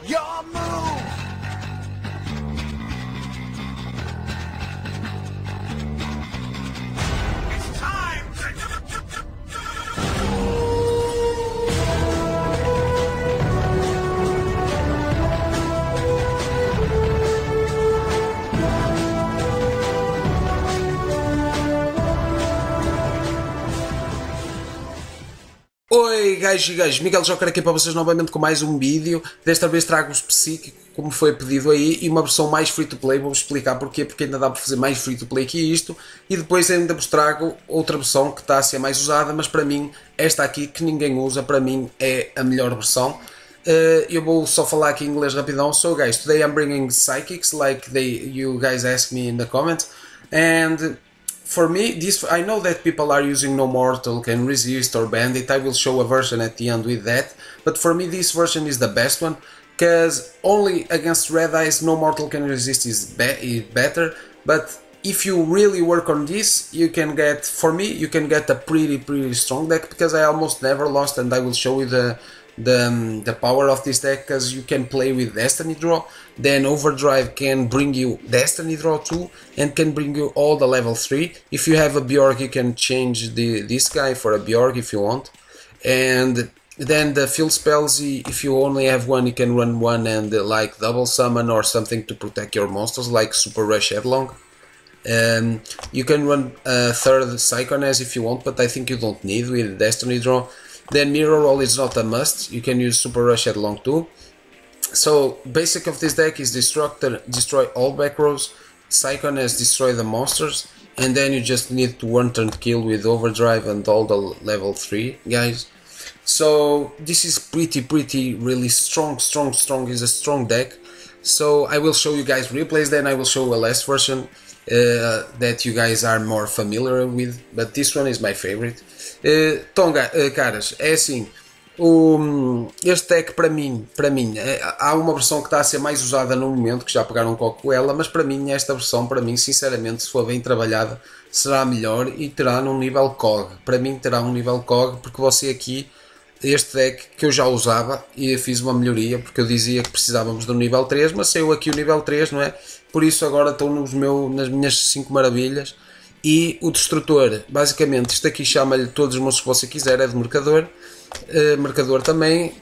Your move! It's time! Oi gajos e gajos, Miguel Joker aqui para vocês novamente com mais um vídeo. Desta vez trago-vos Psíquico, como foi pedido aí, e uma versão mais free to play. Vou-vos explicar porquê, porque ainda dá para fazer mais free to play que isto. E depois ainda vos trago outra versão que está a ser mais usada, mas para mim, esta aqui que ninguém usa, para mim é a melhor versão. Eu vou só falar aqui em inglês rapidão. So guys, today I'm bringing Psychics like you guys asked me in the comments. And for me, I know that people are using No Mortal, Can Resist or Bandit. I will show a version at the end with that. But for me, this version is the best one, because only against Red Eyes, No Mortal Can Resist is better. But if you really work on this, you can get, for me, you can get a pretty strong deck, because I almost never lost, and I will show you the power of this deck, because you can play with Destiny Draw, then Overdrive can bring you Destiny Draw too, and can bring you all the level 3. If you have a Bjork, you can change this guy for a Bjork if you want, and then the field spells, if you only have one, you can run one and like double summon or something to protect your monsters, like Super Rush Headlong. You can run a third Psychoness if you want, but I think you don't need with Destiny Draw. Then Mirror Roll is not a must, you can use Super Rush Headlong too. So basic of this deck is Destructor, destroy all back rows, Psychoness, destroy the monsters, and then you just need to one turn kill with Overdrive and all the level 3 guys. So this is pretty really strong, is a strong deck. So I will show you guys replays, then I will show a last version that you guys are more familiar with, but this one is my favorite. Então, caras, é assim, este deck para mim há uma versão que está a ser mais usada no momento, que já pegaram um coco com ela, mas para mim esta versão, para mim sinceramente, se for bem trabalhada, será melhor e terá num nível COG. Para mim terá um nível COG, porque você aqui, este deck que eu já usava e fiz uma melhoria, porque eu dizia que precisávamos do nível 3, mas saiu aqui o nível 3, não é? Por isso agora estou nas minhas 5 maravilhas. E o Destrutor, basicamente, isto aqui chama-lhe todos os monstros que você quiser, é de Mercador. Mercador também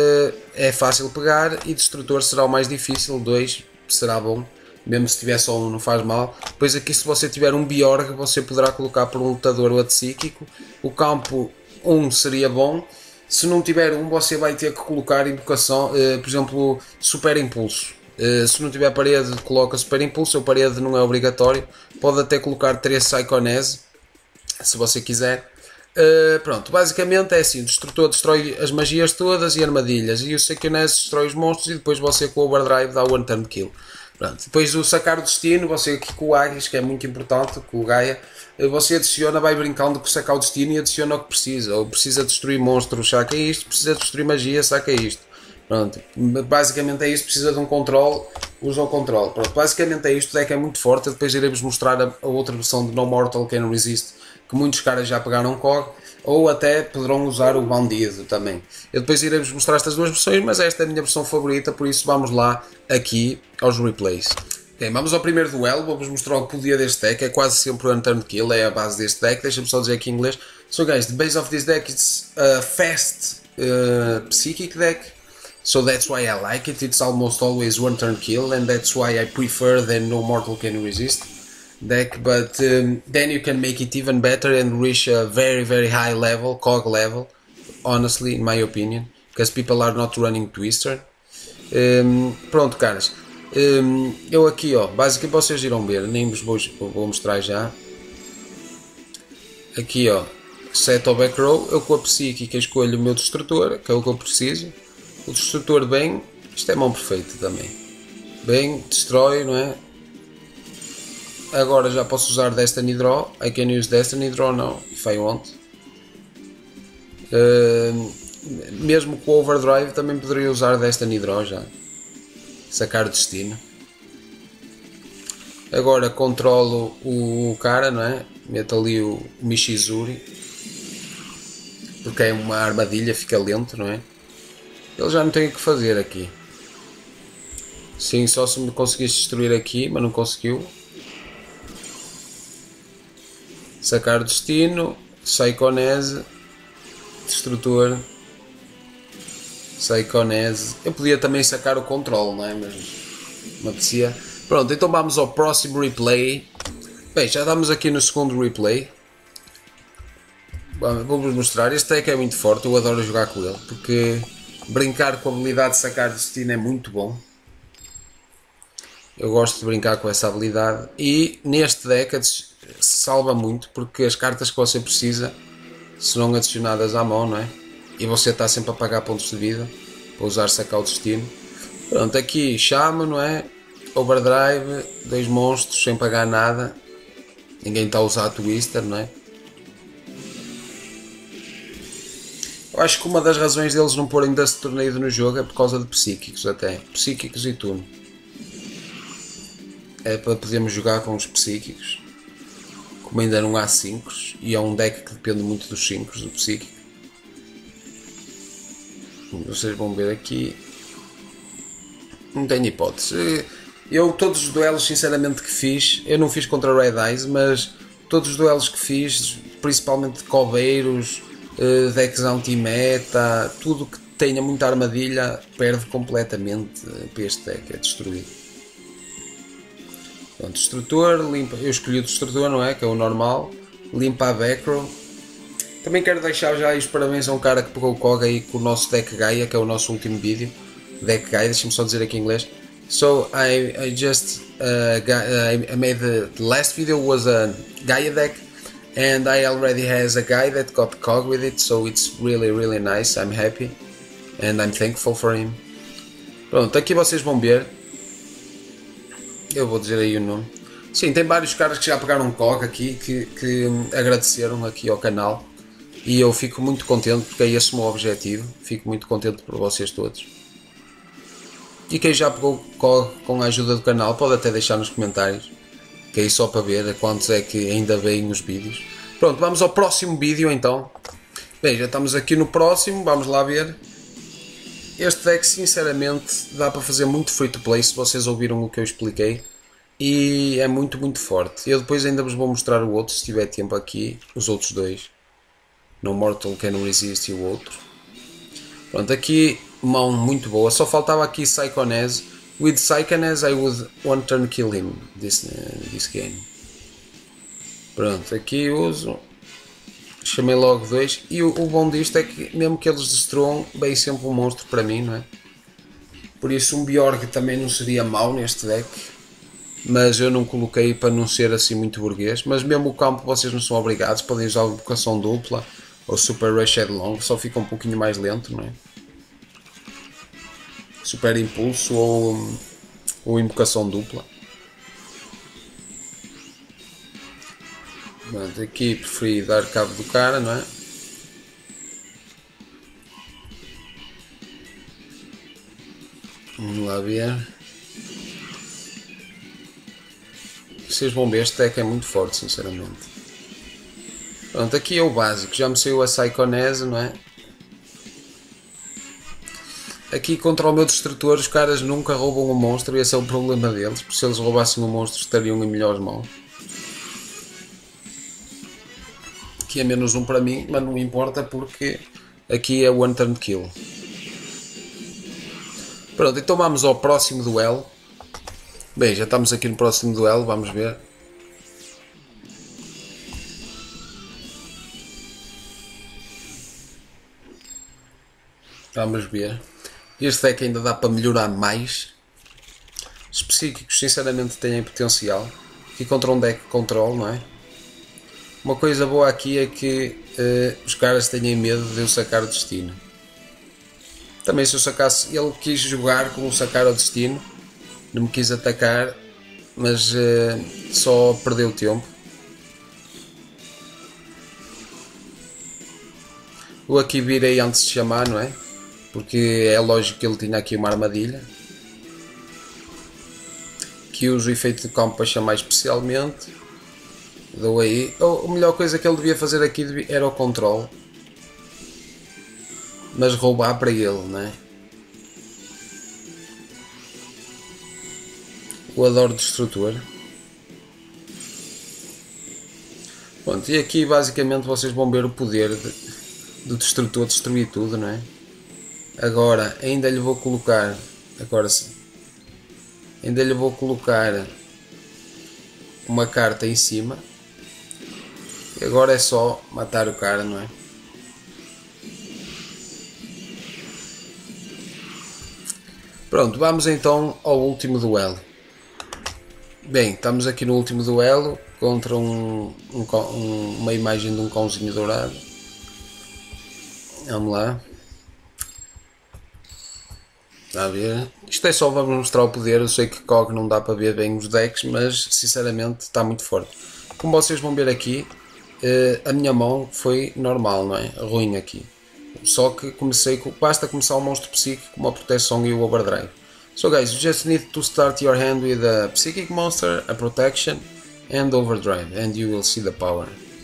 é fácil pegar, e Destrutor será o mais difícil, 2 será bom, mesmo se tiver só um não faz mal. Depois aqui, se você tiver um Bjorg, você poderá colocar por um lutador ou psíquico. O campo 1 seria bom. Se não tiver um, você vai ter que colocar invocação, por exemplo, Super Impulso. Se não tiver parede, coloca Super Impulso. A parede não é obrigatório, pode até colocar 3 Psychoness se você quiser. Pronto, basicamente é assim: o Destrutor destrói as magias todas e armadilhas, e o Psychoness destrói os monstros, e depois você com o Overdrive dá one turn kill. Pronto. Depois o Sacar o Destino, você aqui com o Aegis, que é muito importante, com o Gaia, você adiciona, vai brincando com o Sacar o Destino e adiciona o que precisa. Ou precisa destruir monstros, saca isto; precisa destruir magia, saca isto. Pronto, basicamente é isto. Precisa de um controle, usa o controle. Pronto, basicamente é isto. O deck é muito forte. Eu depois irei-vos mostrar a outra versão de No Mortal Can Resist, que muitos caras já pegaram COG, ou até poderão usar o Bandido também. Eu depois irei-vos mostrar estas duas versões, mas esta é a minha versão favorita, por isso vamos lá aqui aos replays. Okay, vamos ao primeiro duelo. Vou-vos mostrar o poder deste deck. É quase sempre o One-Turn Kill, é a base deste deck. Deixa-me só dizer aqui em inglês. So guys, the base of this deck is a fast Psychic deck. So that's why I like it. It's almost always one turn kill, and that's why I prefer the No Mortal Can Resist deck. But then you can make it even better and reach a very high level, COG level, honestly, in my opinion, because people are not running Twister. Pronto, caras, eu aqui, ó, basicamente vocês irão ver, nem vos vou mostrar já. Aqui, ó, set ao back row. Eu com a psíquica escolho o meu Destrutor, que é o que eu preciso. O Destrutor bem, isto é mão perfeita também, bem, destrói, não é? Agora já posso usar Destiny Draw. I can use Destiny Draw now, if I want. Mesmo com o Overdrive também poderia usar Destiny Draw já. Sacar o Destino. Agora controlo o cara, não é? Meto ali o Mishizuri, porque é uma armadilha, fica lento, não é? Ele já não tem o que fazer aqui. Sim, só se me conseguisse destruir aqui, mas não conseguiu. Sacar destino, Psychonese, Destrutor, Psychonese. Eu podia também sacar o controle, não é? Mas me apetecia. Pronto, então vamos ao próximo replay. Bem, já estamos aqui no segundo replay. Vou-vos mostrar. Este deck é muito forte, eu adoro jogar com ele, porque brincar com a habilidade de sacar destino é muito bom. Eu gosto de brincar com essa habilidade. E neste deck salva muito, porque as cartas que você precisa serão adicionadas à mão, não é? E você está sempre a pagar pontos de vida para usar sacar o destino. Pronto, aqui chama, não é? Overdrive, 2 monstros sem pagar nada. Ninguém está a usar a Twister, não é? Eu acho que uma das razões deles não porem Dust Tornado no jogo é por causa de psíquicos até. Psíquicos e turno. É para podermos jogar com os psíquicos. Como ainda não há 5 e é um deck que depende muito dos 5 do psíquico. Vocês vão ver aqui. Não tenho hipótese. Eu todos os duelos sinceramente que fiz, eu não fiz contra Red Eyes, mas todos os duelos que fiz, principalmente de coveiros, decks anti-meta, tudo que tenha muita armadilha perde completamente para este deck, é destruído. Pronto, destrutor, limpa, eu escolhi o destrutor, não é? Que é o normal, limpa a backrow. Também quero deixar já aí os parabéns a um cara que pegou o COG aí com o nosso deck Gaia, que é o nosso último vídeo. Deck Gaia, deixa-me só dizer aqui em inglês. So I just I made the last video was a Gaia deck, and I already has a guy that got COG with it, so it's really nice. I'm happy and I'm thankful for him. Pronto, aqui vocês vão ver. Eu vou dizer aí o nome. Sim, tem vários caras que já pegaram COG aqui que agradeceram aqui ao canal. E eu fico muito contente porque é esse o meu objetivo. Fico muito contente por vocês todos. E quem já pegou COG com a ajuda do canal pode até deixar nos comentários. Que é só para ver a quantos é que ainda veem os vídeos. Pronto, vamos ao próximo vídeo então. Bem, já estamos aqui no próximo, vamos lá ver. Este deck sinceramente dá para fazer muito free to play se vocês ouviram o que eu expliquei. E é muito forte. Eu depois ainda vos vou mostrar o outro se tiver tempo aqui. Os outros dois. No Mortal Can Resist e o outro. Pronto, aqui mão muito boa. Só faltava aqui Psychonese. With Psychonese I would one turn kill him this game. Pronto, aqui uso. Chamei logo 2. E o bom disto é que mesmo que eles destruam, vem sempre um monstro para mim, não é? Por isso um Bjorg também não seria mau neste deck. Mas eu não coloquei para não ser assim muito burguês. Mas mesmo o campo vocês não são obrigados. Podem usar invocação dupla ou Super Rush Headlong. Só fica um pouquinho mais lento, não é? Super Impulso ou invocação dupla. Pronto, aqui preferi dar cabo do cara, não é? Vamos lá ver. Vocês vão ver, este deck é muito forte, sinceramente. Pronto, aqui é o básico. Já me saiu a Psychonese, não é? Aqui contra o meu destrutor os caras nunca roubam um monstro e esse é o problema deles. Porque se eles roubassem um monstro estariam em melhores mãos. Aqui é menos um para mim, mas não importa porque aqui é one turn kill. Pronto, então vamos ao próximo duelo. Bem, já estamos aqui no próximo duelo, vamos ver. Vamos ver. Este deck ainda dá para melhorar mais. Os psíquicos sinceramente têm potencial. Aqui contra um deck control, não é? Uma coisa boa aqui é que os caras têm medo de eu sacar o destino. Também se eu sacasse, ele quis jogar com o sacar o destino. Não me quis atacar, mas só perdeu tempo. Eu aqui virei antes de chamar, não é? Porque é lógico que ele tinha aqui uma armadilha. Que uso o efeito de campo para chamar especialmente. Dou aí. A melhor coisa que ele devia fazer aqui era o controle. Mas roubar para ele, não é? O Adoro Destrutor. Pronto, e aqui basicamente vocês vão ver o poder do Destrutor destruir tudo, não é? Agora ainda lhe vou colocar, agora sim, ainda lhe vou colocar uma carta em cima. E agora é só matar o cara, não é? Pronto, vamos então ao último duelo. Bem, estamos aqui no último duelo contra uma imagem de um cãozinho dourado. Vamos lá. Está a ver? Isto é só para mostrar o poder. Eu sei que COG não dá para ver bem os decks, mas sinceramente está muito forte. Como vocês vão ver aqui, a minha mão foi normal, não é? Ruim aqui. Só que basta começar o monstro psíquico com uma proteção e o overdrive. So guys, you just need to start your hand with a psychic monster, a protection and overdrive, and you will see the power.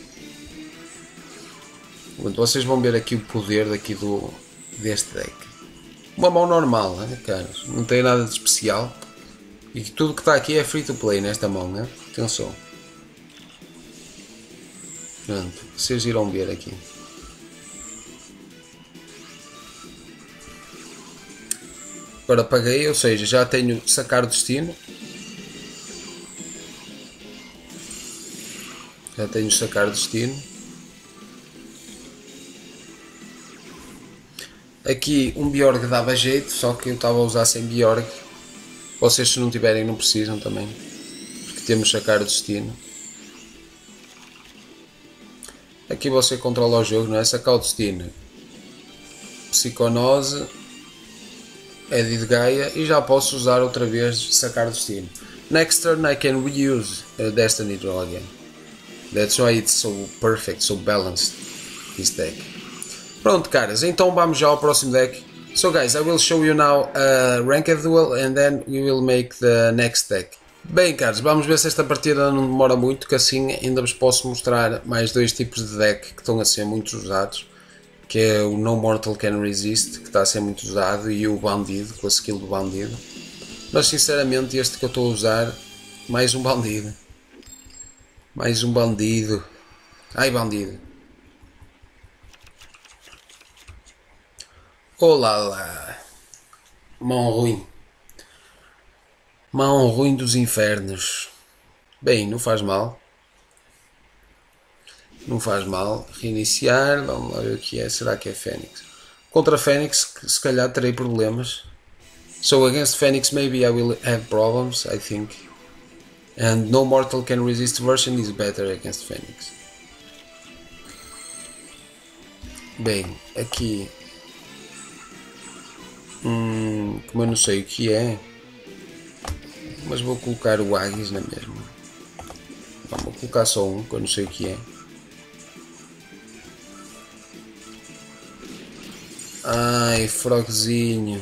Portanto, vocês vão ver aqui o poder deste deck. Uma mão normal, né, caras? Não tem nada de especial. E tudo que está aqui é free to play nesta mão, né? Atenção. Pronto, vocês irão ver aqui. Agora paguei, ou seja, já tenho sacar o destino. Já tenho sacar o destino. Aqui um Bjorg dava jeito, só que eu estava a usar sem Bjorg. Vocês se não tiverem não precisam também. Porque temos sacar o destino. Aqui você controla o jogo, não é? Sacar o destino. Psiconose. Edit Gaia e já posso usar outra vez sacar destino. Next turn I can reuse Destiny Draw again. That's why it's so perfect, so balanced, this deck. Pronto caras, então vamos já ao próximo deck. So guys, I will show you now a ranked duel and then we will make the next deck. Bem caros, vamos ver se esta partida não demora muito, que assim ainda vos posso mostrar mais dois tipos de deck que estão a ser muito usados. Que é o No Mortal Can Resist, que está a ser muito usado, e o Bandido, com a skill do Bandido. Mas sinceramente este que eu estou a usar, mais um Bandido. Mais um Bandido. Ai Bandido. Olá lá. Mão ruim. Mão ruim dos infernos. Bem, não faz mal. Não faz mal, reiniciar, vamos lá ver o que é, será que é Fênix? Contra Fênix se calhar terei problemas. So against Fênix maybe I will have problems, I think. And No Mortal Can Resist version is better against Fênix. Bem, aqui... como eu não sei o que é, mas vou colocar o Aegis na mesma. Vou colocar só um, que eu não sei o que é. Ai, Frogzinho.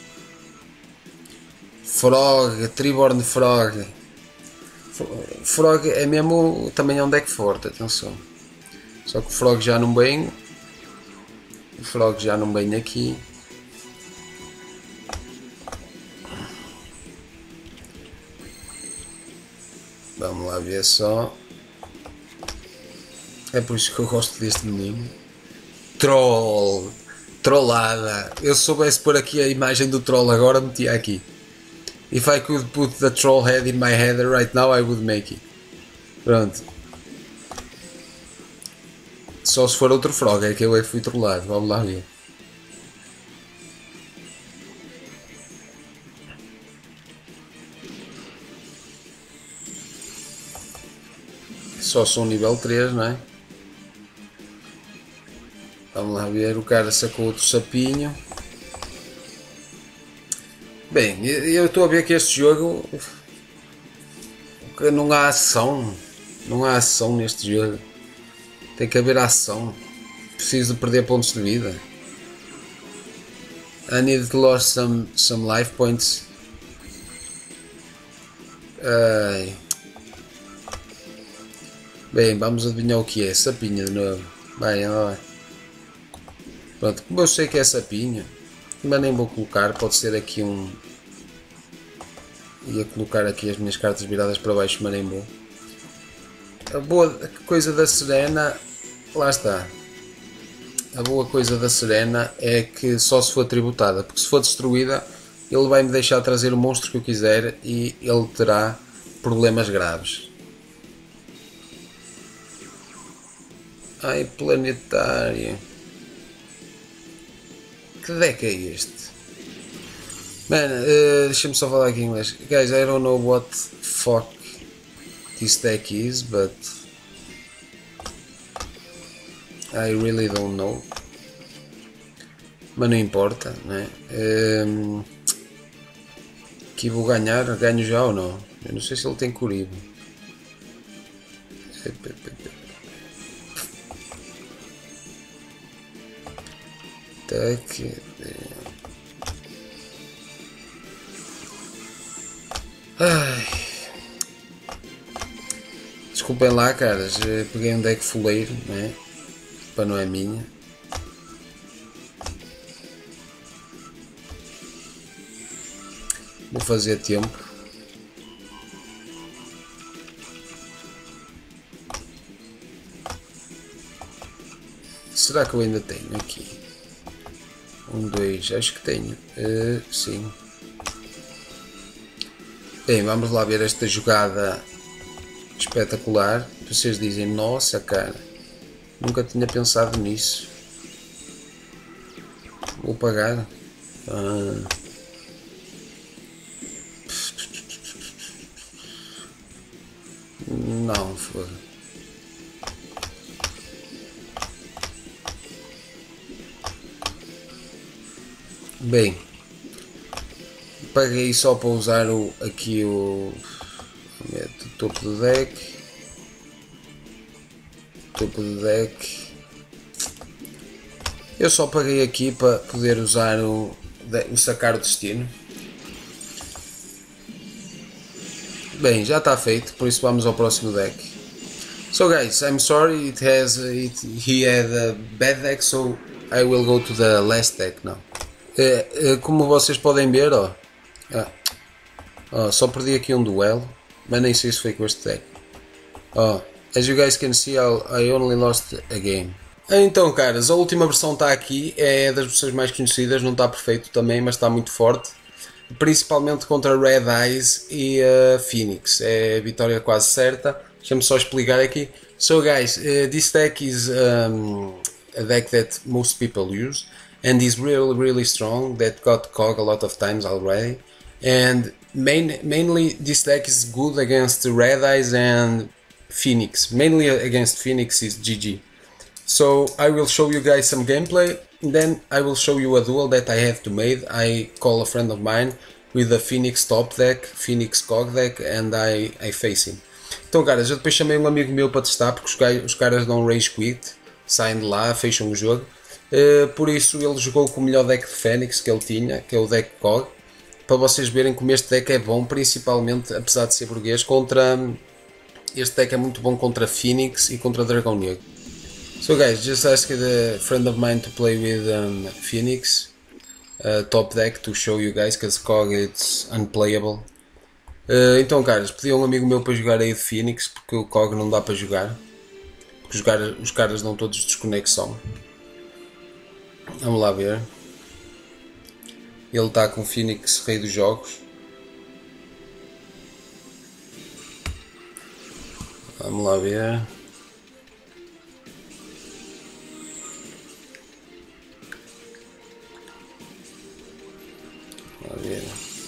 Frog, Triborn Frog. Frog é mesmo, também é um deck forte, atenção. Só que o Frog já não vem. O Frog já não vem aqui. Vamos lá ver só. É por isso que eu gosto deste menino. Troll. Trollada. Eu soubesse pôr aqui a imagem do troll agora, metia aqui. If I could put the troll head in my head right now, I would make it. Pronto. Só se for outro frog, é que eu fui trollado. Vamos lá ver. Só sou nível 3, não é? Vamos lá ver, o cara sacou outro sapinho. Bem, eu estou a ver que este jogo não há ação. Não há ação neste jogo. Tem que haver ação. Preciso de perder pontos de vida. I need to lose some life points. Bem, vamos adivinhar o que é. Sapinho de novo. Vai, vai. Pronto, como eu sei que é sapinho, mas nem vou colocar, pode ser aqui um Ia colocar aqui as minhas cartas viradas para baixo, mas nem vou. A boa coisa da Serena, lá está. A boa coisa da Serena é que só se for tributada, porque se for destruída, ele vai me deixar trazer o monstro que eu quiser e ele terá problemas graves. Ai, planetário. Que deck é este? Man, deixa-me só falar aqui em inglês. Guys, I don't know what fuck this deck is, but I really don't know. Mas não importa, né? Aqui vou ganhar, ganho já ou não? Eu não sei se ele tem Kuribo. Deck. Ai. Desculpem lá, caras, peguei um deck fuleiro, né? Para não é minha. Vou fazer tempo. Será que eu ainda tenho aqui? 1, 2, acho que tenho. Sim. Bem, vamos lá ver esta jogada espetacular. Vocês dizem, nossa cara, nunca tinha pensado nisso. Vou pagar. Não, foi. Bem, paguei só para usar aqui o topo do deck. Topo do deck. Eu só paguei aqui para poder usar o sacar o destino. Bem, já está feito, por isso vamos ao próximo deck. So guys, I'm sorry, he had a bad deck, so I will go to the last deck now. Como vocês podem ver, só perdi aqui um duelo, mas nem sei se foi com este deck. As you guys can see, I only lost a game. Então caras, a última versão está aqui, é das versões mais conhecidas, não está perfeito também, mas está muito forte. Principalmente contra Red Eyes e Phoenix, é a vitória quase certa. Deixa-me só explicar aqui. So guys, this deck is a deck that most people use and is really strong, that got COG a lot of times already, and mainly this deck is good against Red Eyes and Phoenix. Mainly against Phoenix is GG. So I will show you guys some gameplay, then I will show you a duel that I have to make. I call a friend of mine with the Phoenix top deck, Phoenix COG deck, and I face him. Então caras, eu depois chamei um amigo meu para testar, porque os caras dão rage quit, saem de lá, fecham o jogo. Por isso ele jogou com o melhor deck de Phoenix que ele tinha, que é o deck COG, para vocês verem como este deck é bom, principalmente, apesar de ser burguês, este deck é muito bom contra Phoenix e contra Dragão Negro. So guys, just asked a friend of mine to play with Phoenix top deck to show you guys, because COG it's unplayable. Então caras, pedi a um amigo meu para jogar aí de Phoenix, porque o COG não dá para jogar, porque os caras dão todos desconexão. Vamos lá ver. Ele está com o Phoenix rei dos jogos. Vamos lá ver. Vamos lá ver.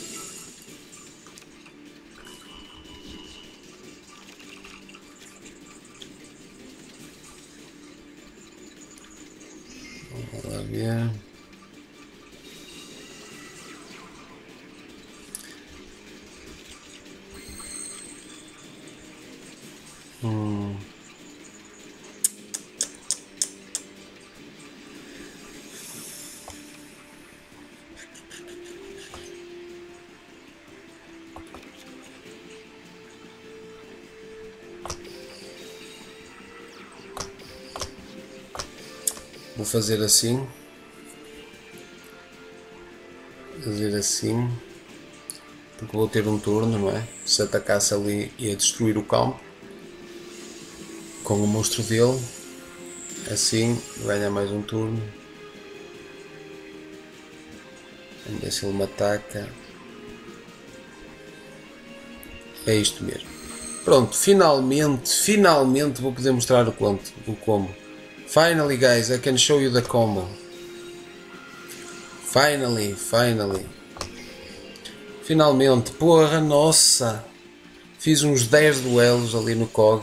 Vamos lá ver. Vou fazer assim. porque vou ter um turno, não é? Se atacasse ali ia destruir o campo com o monstro dele. Assim ganha mais um turno. Vamos ver se ele me ataca. É isto mesmo. Pronto, finalmente vou poder mostrar o combo. Finally guys, I can show you the combo. Finalmente, porra, nossa. Fiz uns 10 duelos ali no COG.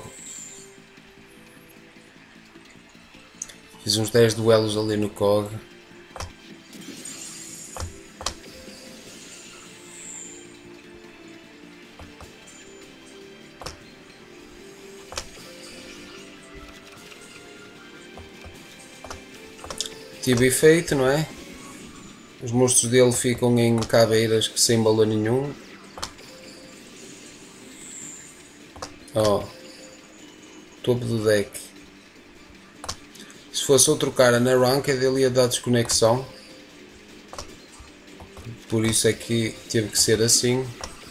Tive efeito, não é? Os monstros dele ficam em caveiras sem valor nenhum. Ó, topo do deck. Se fosse outro cara na Ranked ele ia dar desconexão. Por isso é que teve que ser assim.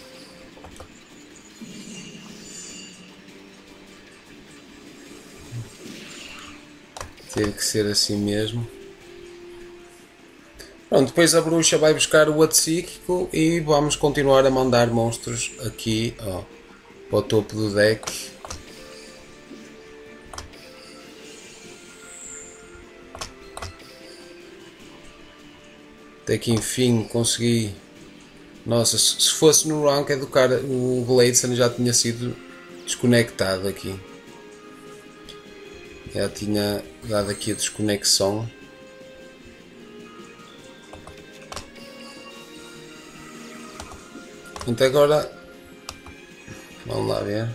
Teve que ser assim mesmo. Pronto, depois a bruxa vai buscar o outro psíquico e vamos continuar a mandar monstros aqui, ó, para o topo do deck. Até que enfim consegui. Nossa, se fosse no Ranked do cara, o Gladson já tinha sido desconectado aqui. Já tinha dado aqui a desconexão. Então agora vamos lá ver.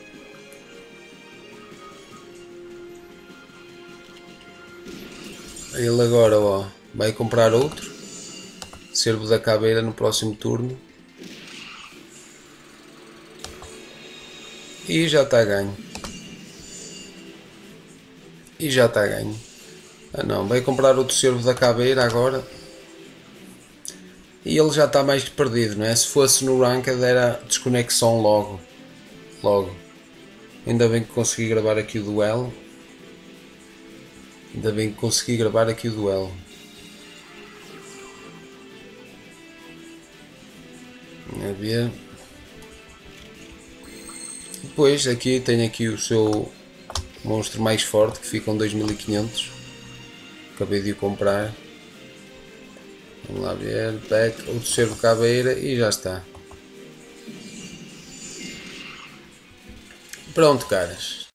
Ele agora, ó, vai comprar outro Cervo da Caveira no próximo turno. E já está ganho. Ah não, vai comprar outro Cervo da Caveira agora. E ele já está mais que perdido, não é? Se fosse no Ranked era desconexão logo. Ainda bem que consegui gravar aqui o duelo. A ver. Depois aqui tem aqui o seu monstro mais forte que ficam 2500. Acabei de o comprar. Vamos lá ver, back, outro Cervo Caveira e já está. Pronto, caras.